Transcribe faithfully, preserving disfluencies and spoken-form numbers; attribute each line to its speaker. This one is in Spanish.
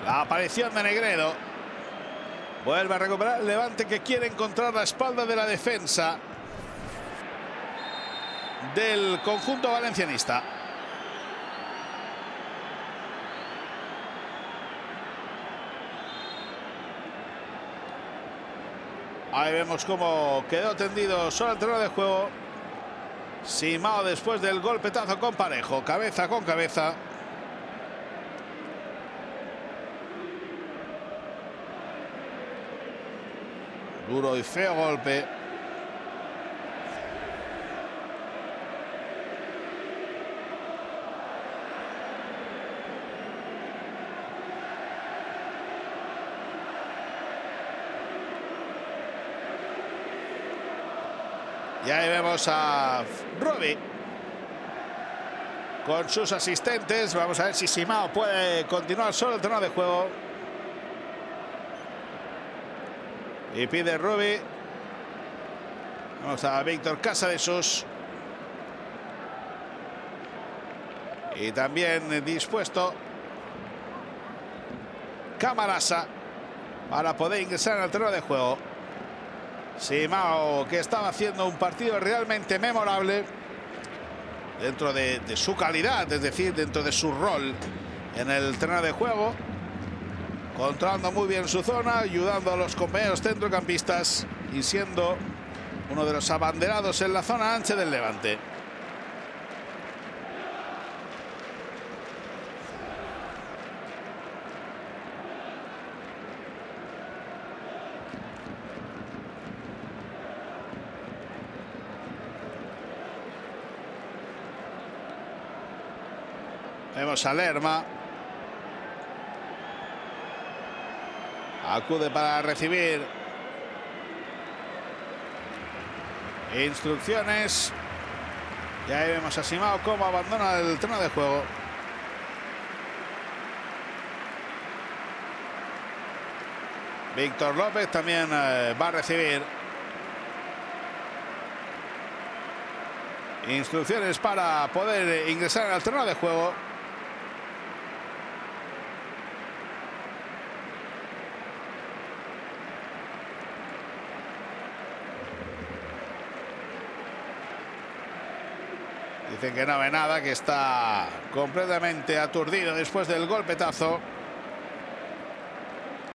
Speaker 1: La aparición de Negredo. Vuelve a recuperar el Levante, que quiere encontrar la espalda de la defensa del conjunto valencianista. Ahí vemos cómo quedó tendido sobre el terreno de juego Simao después del golpetazo con Parejo, cabeza con cabeza. Duro y feo golpe. Y ahí vemos a Rubi con sus asistentes. Vamos a ver si Simao puede continuar sobre el terreno de juego. Y pide Rubi. Vamos a Víctor Casadesus. Y también dispuesto Camarasa para poder ingresar en el terreno de juego. Simao, que estaba haciendo un partido realmente memorable dentro de, de su calidad, es decir, dentro de su rol en el terreno de juego, controlando muy bien su zona, ayudando a los compañeros centrocampistas y siendo uno de los abanderados en la zona ancha del Levante. Vemos a Lerma. Acude para recibir instrucciones. Y ahí vemos a Simao cómo abandona el terreno de juego. Víctor López también eh, va a recibir instrucciones para poder ingresar al terreno de juego. Dicen que no ve nada, que está completamente aturdido después del golpetazo.